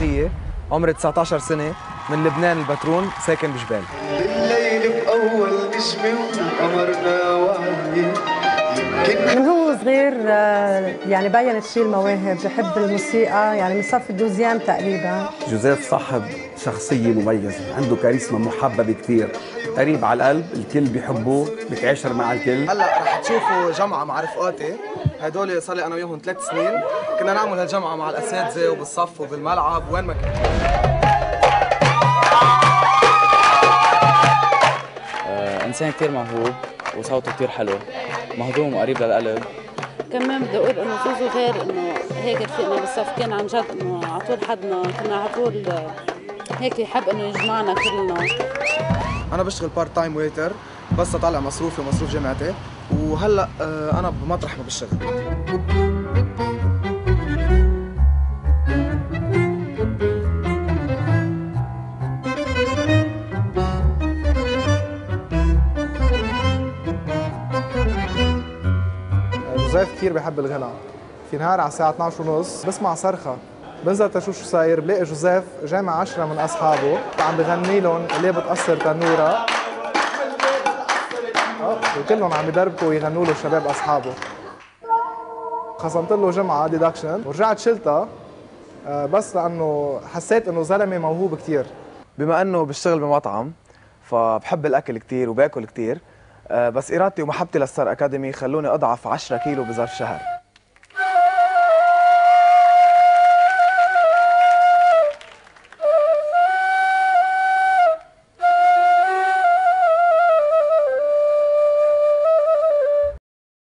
عطية، عمري 19 سنة، من لبنان البترون، ساكن بجبال. بالليل بأول نجمة وقمرنا وعي. من هو صغير يعني بينت فيه المواهب، بحب الموسيقى يعني من صف الدوزيام تقريبا. جوزيف صاحب شخصية مميزة، عنده كاريزما محببة كثير، قريب على القلب، الكل بيحبوه، بتعاشر مع الكل. هلا رح تشوفوا جمعة مع رفقاتي، هدول صار لي أنا وياهم 3 سنين، كنا نعمل هالجمعة مع الأساتذة وبالصف وبالملعب وين ما كان. إنسان كثير موهوب وصوته كثير حلو، مهضوم وقريب للقلب. كمان بدي اقول انه زوزو غير انه هيك رفيقنا بالصف، كان عن جد انه على طول حدنا، كنا على طول هيك يحب انه يجمعنا كلنا. أنا بشتغل بارت تايم ويتر بس أطلع مصروفي ومصروف جامعتي، وهلا أنا بمطرح ما بشتغل. جوزيف كثير بحب الغنى. في نهار على الساعة 12:30 بسمع صرخة، بنزل تشوف شو صاير، بلاقي جوزيف جامع 10 من أصحابه عم بغني لهم ليه بتقصر تنورة، وكلهم عم يدربكوا ويغنوا له شباب أصحابه. خصمت له جمعة ديدكشن ورجعت شلتها بس لأنه حسيت إنه زلمة موهوب كثير. بما إنه بشتغل بمطعم فبحب الأكل كثير وباكل كثير، بس إرادتي ومحبتي للستار أكاديمي خلوني أضعف 10 كيلو بظرف شهر.